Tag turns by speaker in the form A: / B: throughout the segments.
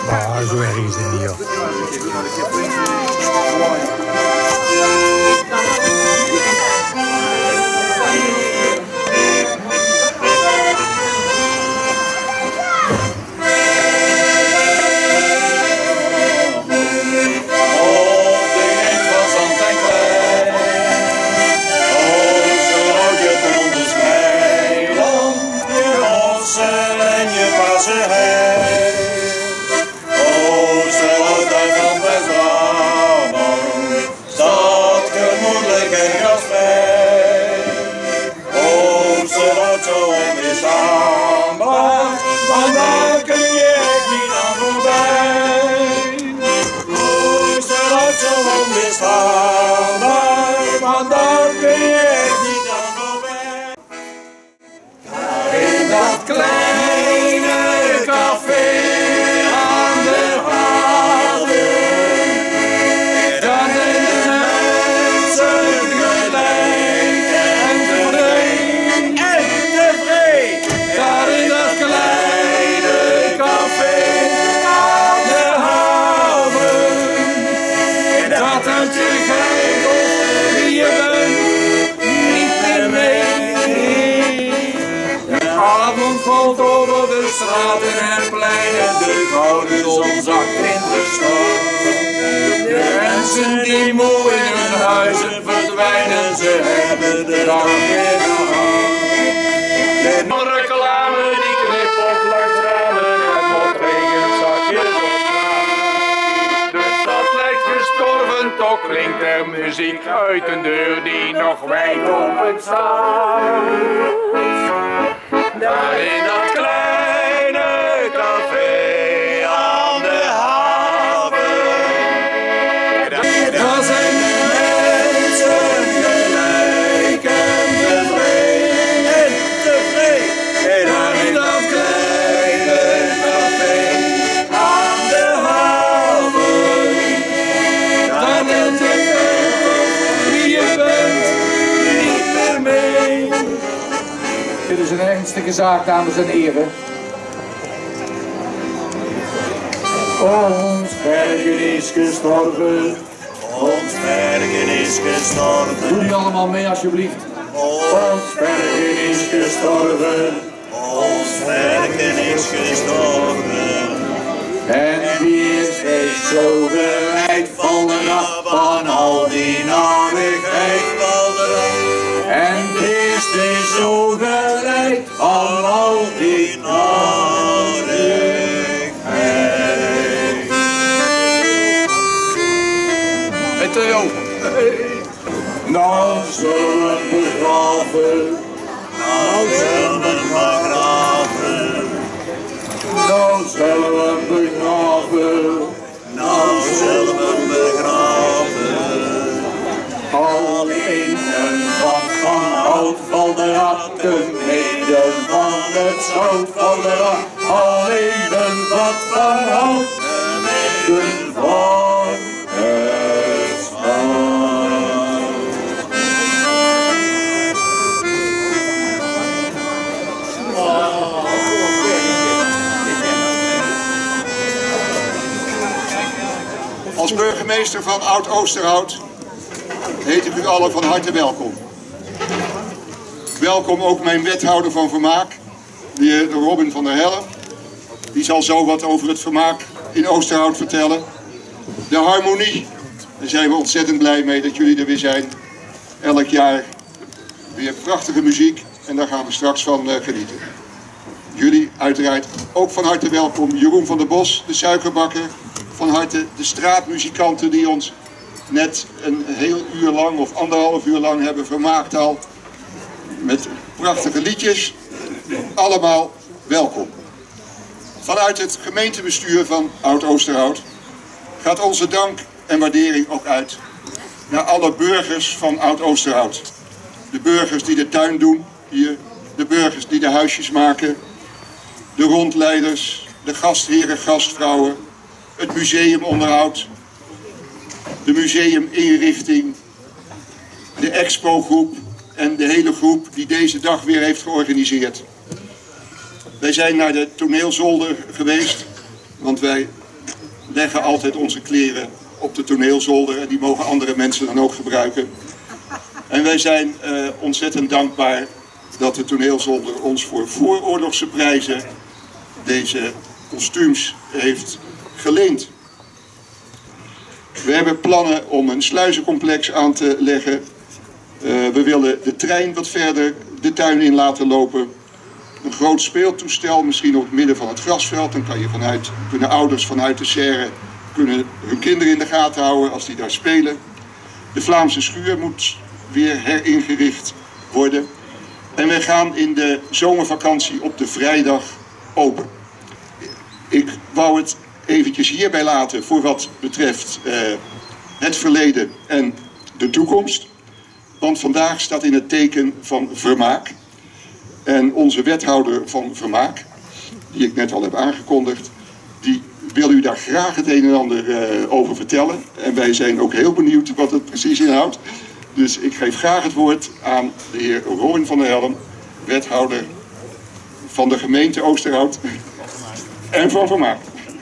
A: Maar zo erg is het niet, joh.
B: Valt over de straten en pleinen, de gouden zon zakt in de stad. De mensen die moe in hun huizen verdwijnen, ze hebben de dag weer gehad. De reclame die knippelt langs ramen en wat regenzakjes op straat. De stad lijkt gestorven, toch klinkt er muziek uit een deur die nog wijd open staat. Daar in dat kleine café aan de haven, daar zijn de mensen gelijk en tevreden. Daar in dat kleine café aan de haven, daar neemt je wie je bent niet meer mee. Dit is een ernstige zaak, dames en heren. Ons Bergen is gestorven.
C: Ons Bergen is gestorven.
B: Doe die allemaal mee alsjeblieft.
C: Ons
B: Bergen is gestorven.
C: Ons Bergen is gestorven.
B: En wie is steeds zo gereid van al die narigheid. En is steeds zo gereid van al die narigheid. En Theo. Nou zullen we begraven.
C: Nou zullen we begraven.
B: Nou zullen we begraven.
C: Nou zullen we begraven.
B: Alleen een van hout van de ratten, heden van het zout van de rat. Alleen een vat van hout, heden van het zout.
D: Als burgemeester van Oud-Oosterhout heet ik u allen van harte welkom. Welkom ook mijn wethouder van vermaak, de heer Robin van der Helm. Die zal zo wat over het vermaak in Oosterhout vertellen. De harmonie, daar zijn we ontzettend blij mee dat jullie er weer zijn. Elk jaar weer prachtige muziek en daar gaan we straks van genieten. Jullie uiteraard ook van harte welkom. Jeroen van der Bos, de suikerbakker. Van harte de straatmuzikanten die ons net een heel uur lang of anderhalf uur lang hebben vermaakt al. Met prachtige liedjes. Allemaal welkom. Vanuit het gemeentebestuur van Oud-Oosterhout gaat onze dank en waardering ook uit naar alle burgers van Oud-Oosterhout. De burgers die de tuin doen hier, de burgers die de huisjes maken, de rondleiders, de gastheren, gastvrouwen, het museumonderhoud, de museuminrichting, de expogroep en de hele groep die deze dag weer heeft georganiseerd. Wij zijn naar de toneelzolder geweest, want wij leggen altijd onze kleren op de toneelzolder en die mogen andere mensen dan ook gebruiken. En wij zijn ontzettend dankbaar dat de toneelzolder ons voor vooroorlogse prijzen deze kostuums heeft geleend. We hebben plannen om een sluizencomplex aan te leggen. We willen de trein wat verder de tuin in laten lopen. Een groot speeltoestel, misschien op het midden van het grasveld. Dan kunnen ouders vanuit de serre hun kinderen in de gaten houden als die daar spelen. De Vlaamse schuur moet weer heringericht worden. En wij gaan in de zomervakantie op de vrijdag open. Ik wou het eventjes hierbij laten voor wat betreft het verleden en de toekomst. Want vandaag staat in het teken van vermaak. En onze wethouder van vermaak, die ik net al heb aangekondigd, die wil u daar graag het een en ander over vertellen. En wij zijn ook heel benieuwd wat het precies inhoudt. Dus ik geef graag het woord aan de heer Robin van der Helm, wethouder van de gemeente Oosterhout en van vermaak.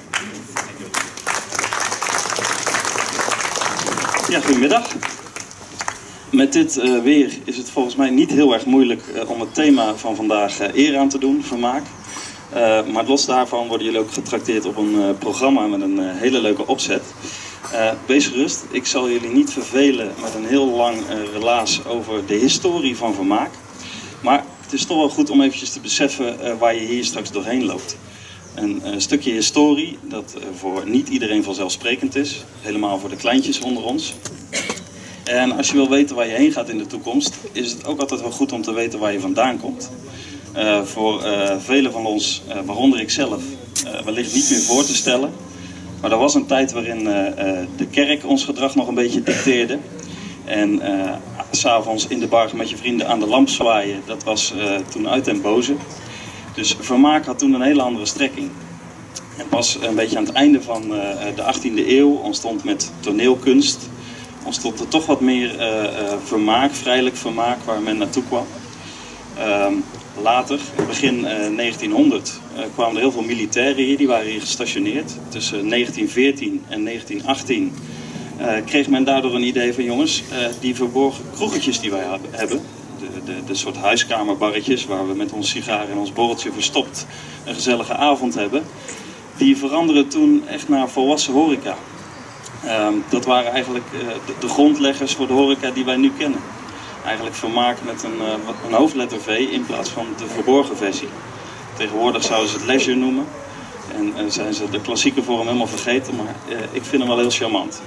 E: Ja, goedemiddag. Met dit weer is het volgens mij niet heel erg moeilijk om het thema van vandaag eer aan te doen, vermaak. Maar los daarvan worden jullie ook getrakteerd op een programma met een hele leuke opzet. Wees gerust, ik zal jullie niet vervelen met een heel lang relaas over de historie van vermaak. Maar het is toch wel goed om eventjes te beseffen waar je hier straks doorheen loopt. Een stukje historie dat voor niet iedereen vanzelfsprekend is. Helemaal voor de kleintjes onder ons. En als je wil weten waar je heen gaat in de toekomst, is het ook altijd wel goed om te weten waar je vandaan komt. Voor velen van ons, waaronder ik zelf, wellicht niet meer voor te stellen. Maar er was een tijd waarin de kerk ons gedrag nog een beetje dicteerde. En 's avonds in de bar met je vrienden aan de lamp zwaaien, dat was toen uit den boze. Dus vermaak had toen een hele andere strekking. En pas een beetje aan het einde van de 18e eeuw ontstond met toneelkunst, ontstond er toch wat meer vermaak, vrijelijk vermaak waar men naartoe kwam. Later, begin 1900, kwamen er heel veel militairen hier, die waren hier gestationeerd. Tussen 1914 en 1918 kreeg men daardoor een idee van jongens, die verborgen kroegetjes die wij hebben, de soort huiskamerbarretjes waar we met ons sigaar en ons borreltje verstopt een gezellige avond hebben, die veranderen toen echt naar volwassen horeca. Dat waren eigenlijk de grondleggers voor de horeca die wij nu kennen. Eigenlijk vermaak met een hoofdletter V in plaats van de verborgen versie. Tegenwoordig zouden ze het leisure noemen. En zijn ze de klassieke vorm helemaal vergeten, maar ik vind hem wel heel charmant.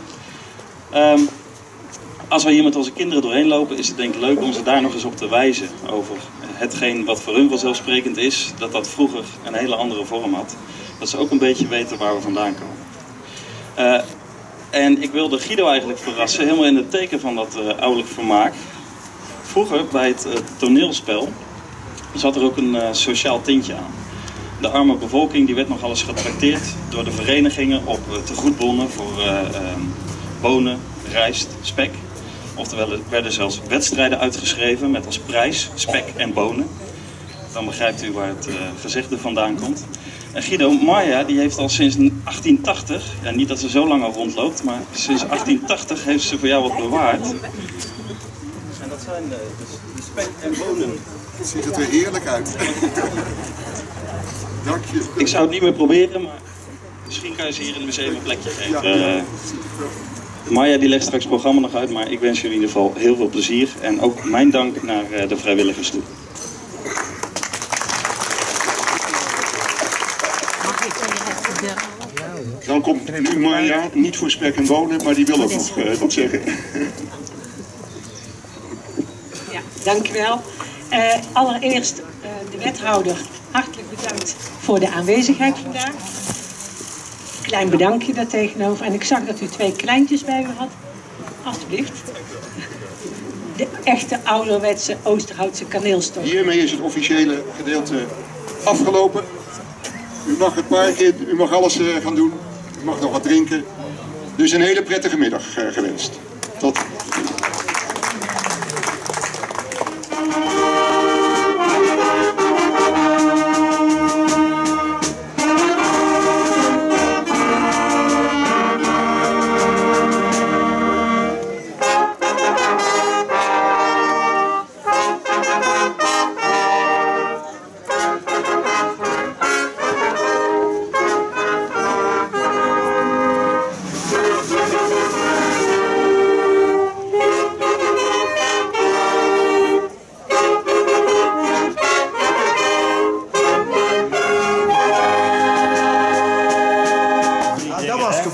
E: Als we hier met onze kinderen doorheen lopen, is het denk ik leuk om ze daar nog eens op te wijzen. Over hetgeen wat voor hun vanzelfsprekend is, dat vroeger een hele andere vorm had. Dat ze ook een beetje weten waar we vandaan komen. En ik wilde Guido eigenlijk verrassen, helemaal in het teken van dat ouderlijk vermaak. Vroeger, bij het toneelspel, zat er ook een sociaal tintje aan. De arme bevolking die werd nogal eens getrakteerd door de verenigingen op tegoedbonnen voor bonen, rijst, spek. Oftewel, er werden zelfs wedstrijden uitgeschreven met als prijs spek en bonen. Dan begrijpt u waar het gezegde vandaan komt. En Guido, Maya die heeft al sinds 1880, ja, niet dat ze zo lang al rondloopt, maar sinds 1880 heeft ze voor jou wat bewaard. En dat zijn de spek en bonen.
D: Het ziet er heerlijk uit. Dank je.
E: Ik zou het niet meer proberen, maar misschien kan je ze hier in het museum een plekje geven. Maya die legt straks het programma nog uit, maar ik wens jullie in ieder geval heel veel plezier. En ook mijn dank naar de vrijwilligers toe.
D: Dan komt nu Maya, niet voor spek en bonen, maar die wil ook nog wat zeggen.
F: Ja, dank u wel. Allereerst de wethouder, hartelijk bedankt voor de aanwezigheid vandaag. Klein bedankje daar tegenover. En ik zag dat u 2 kleintjes bij u had. Alsjeblieft. De echte ouderwetse Oosterhoutse kaneelstok.
D: Hiermee is het officiële gedeelte afgelopen. U mag het park in, u mag alles gaan doen. U mag nog wat drinken. Dus een hele prettige middag gewenst. Tot.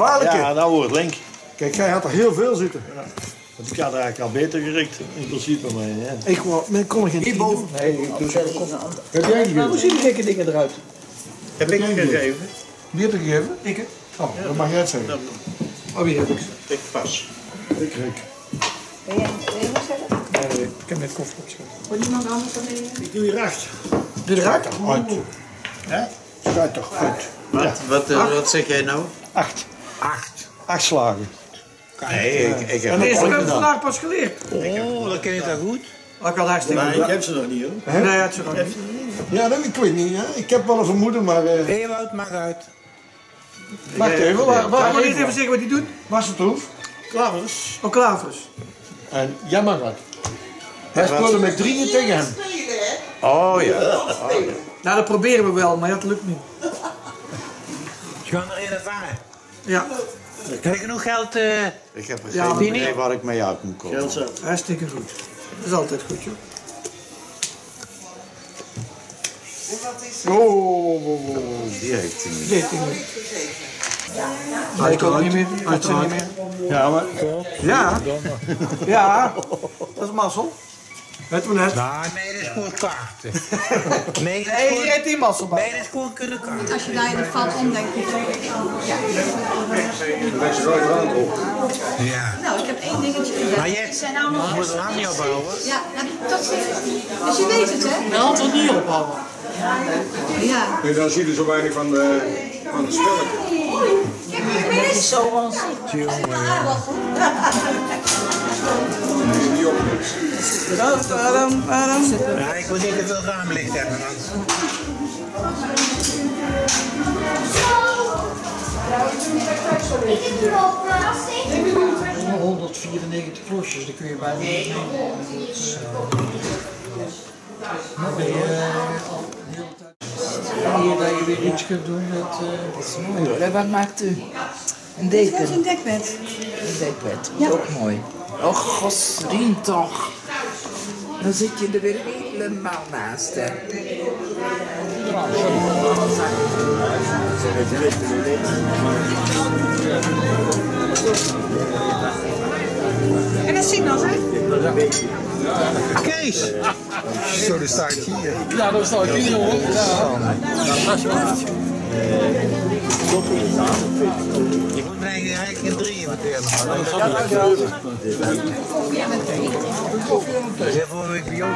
G: gevaarlijke.
H: Ja, dat wordt link.
G: Kijk, jij had er heel veel zitten.
H: Ja. Want ik had eigenlijk al beter gericht, in principe. Maar, ja.
G: Ik kon er geen 10 doen. Nee, ik doe het. Heb jij gegeven?
I: Hoe zien die gekke dingen eruit?
H: Heb ik gegeven?
G: Wie heb je gegeven?
I: Ik.
G: Oh, dat mag jij het zeggen.
I: Oh, wie heb ik?
H: Ik pas.
G: Ik Rick.
J: Wil jij wat zeggen?
G: Nee, ik heb net koffie opgeschreven.
J: Voor niemand anders dan de...
H: Ik doe hier 8.
I: Doe je eruit?
G: Uit.
H: Ja?
G: Schuit toch uit.
C: Wat zeg jij nou?
G: 8. 8 slagen.
C: Nee, ik heb
I: En eerst heb ik vandaag pas geleerd.
C: Oh, dat ken je toch goed?
I: Ik had hartstikke
H: Maar
I: goed.
H: ik heb ze nog niet hoor.
I: Nee, het is nog niet.
G: Ja, dat ik weet niet. Ja. Ik heb wel een vermoeden, maar...
C: Ewout, maak uit.
G: Wacht even,
I: Kan
G: waar
I: je niet even zeggen wat hij doet?
G: Wassertroef
H: Klavers.
I: Oh, Klavers.
G: en jij mag uit. Hij speelde met 3 tegen hem.
C: Oh ja.
I: Nou, dat proberen we wel, maar dat lukt niet.
C: Je gaat er een vangen.
I: Ja,
C: Heb je genoeg geld? Ik heb
I: Ja,
C: geen
I: maar
C: idee waar ik mee uit moet komen.
H: Geld zo.
I: hartstikke goed. Dat is altijd goed, joh.
G: Oh.
C: Die heeft hij niet.
I: Dit ding. Nee, ik kan niet meer. Dat niet meer.
G: Ja, maar...
I: Ja. Ja, dat is mazzel. Het we net.
C: Nou, nee, dat is gewoon kaarten. Nee, dat is
I: Nee, hier
C: gewoon,
I: heeft die mazzel bij.
C: nee, dat is gewoon kunnen kaarten.
J: Als je daar in het vat omdenkt.
C: Ja.
J: Nou, ik heb 1 dingetje gezegd.
C: Maar jij
J: Het zijn allemaal...
C: moet er aan niet ophouden.
J: Ja, tot ziens. Dus je weet het, hè?
I: Nou, tot niet ophouden.
J: Ja.
D: Nee, dan zie je zo weinig van het spelletje.
J: Kijk, dit is zo ons.
C: Ja, ik wil niet te veel raamlicht hebben, want...
I: 194 klosjes, dat kun je bijna niet nemen. Dan ben je al de hele tijd. Hier dat je weer iets kunt doen, dat is mooi hoor.
K: Wat maakt u? Een
J: Dit is
K: deken?
J: een dekbed.
K: Een dekbed.
J: Ja.
K: Ook mooi. Och, godsdien toch. Dan zit je er weer helemaal naast, hè.
J: En dat zie nog, hè?
C: Kees! Zo, dan sta ik hier.
I: Ja, dat staat hier hoor.
C: Je moet mij eigenlijk in 3 meteen. Dat is vorige week bij jou.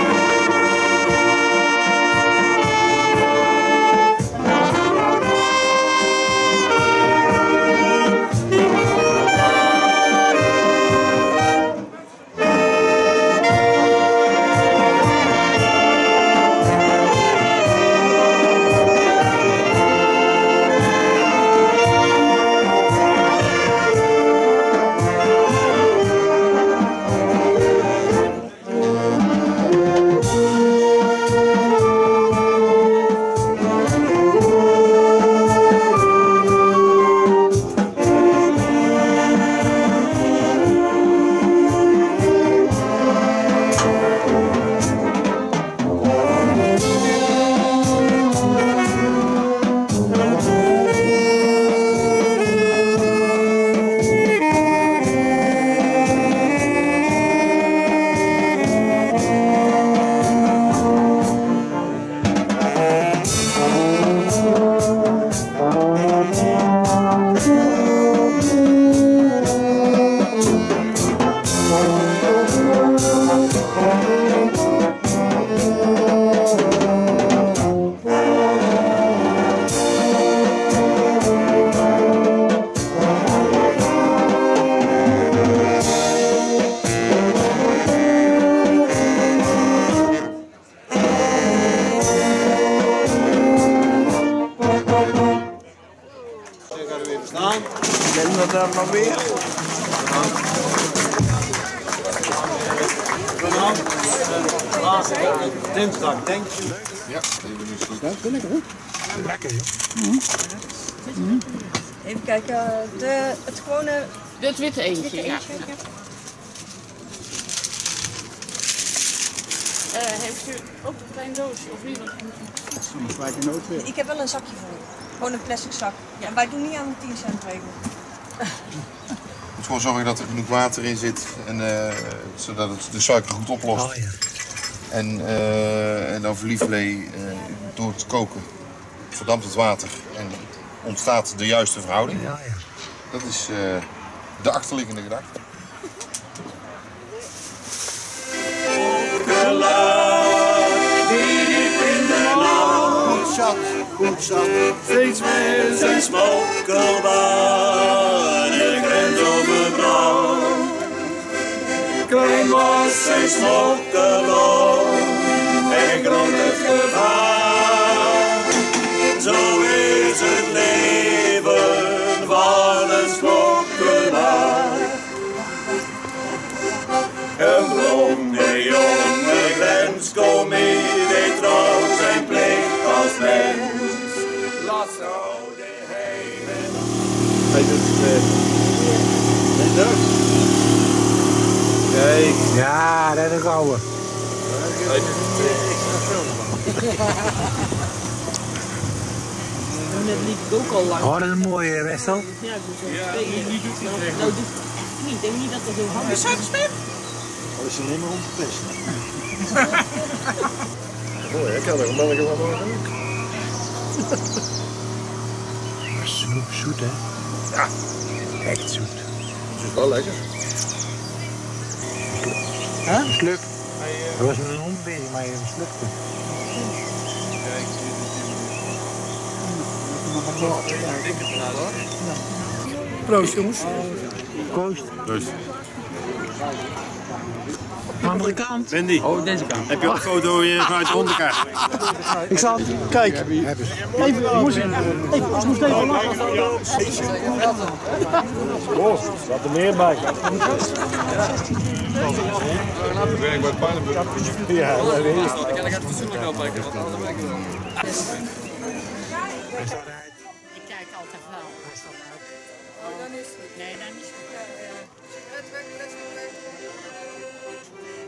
H: Ben dat daar maar weer? Dinsdag, denk je?
D: Ja,
H: Lekker joh.
J: Even kijken, het gewone...
L: Dit witte eentje, ja. Heeft u ook een klein doosje of niet?
J: Ik heb wel een zakje voor u. Gewoon een plastic zak. Ja. En wij doen niet aan de 10 cent regel.
L: Je moet gewoon zorgen dat er genoeg water in zit, en, zodat het de suiker goed oplost.
C: Oh, ja.
L: En dan verliefvlee door het koken verdampt het water en ontstaat de juiste verhouding.
C: Ja, ja.
L: Dat is de achterliggende gedachte.
B: Die diep in de nacht goed zat, steeds meer zijn smokkelbaan de grens overbrand. Klein was zijn smokkelbaan en groot het gevaar. Zo is het leven van een smokkelaar. Een blonde jonge grenscommis deed trouw zijn plicht als mens. Laat zo de hele
H: Hij doet het. Kijk.
C: Ja, dat is een gouden.
H: Hij doet het.
I: Dat liep ik ook al lang.
C: Oh, dat is een mooie Westel.
I: Ja, ik moet zo spelen. Nu doet hij het echt. Nou, doet het niet. Ik denk niet dat dat zo handig is.
H: Dat is alleen maar om te testen. Mooi, ik kan er een mannetje van maken ook.
C: Snoep, zoet hè?
H: Ja.
C: Echt zoet.
H: Het is wel lekker.
C: Huh? Mislukt. Er was een hond bezig, maar je mislukte.
I: Proost jongens.
C: Proost.
H: Proost.
C: Andere kant.
H: Wendy.
I: Oh, deze kant.
H: Heb je ook een foto vanuit de hondenkaart?
C: Ik zal kijk. Even, moest even lachen.
H: Oh, zat er meer bij.
L: Ben ik bij Pijnenburg?
H: Ja, dat is het.
B: Ik ga het fatsoenlijk oppakken, want anders ben ik er wel.
K: Ik kijk altijd wel.
J: Dan is het.
K: Nee, dan is het.
J: Het weg.